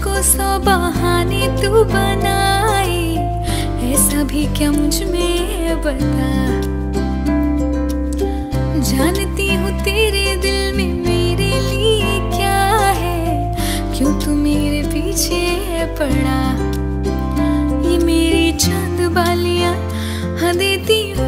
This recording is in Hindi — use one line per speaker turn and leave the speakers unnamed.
मुझको 100 बहाने तू बनाए, ऐसा भी क्या मुझ में बता। जानती हूँ तेरे दिल में मेरे लिए क्या है, क्यों तू मेरे पीछे पड़ा। ये मेरी चांद बालियां हाँ देती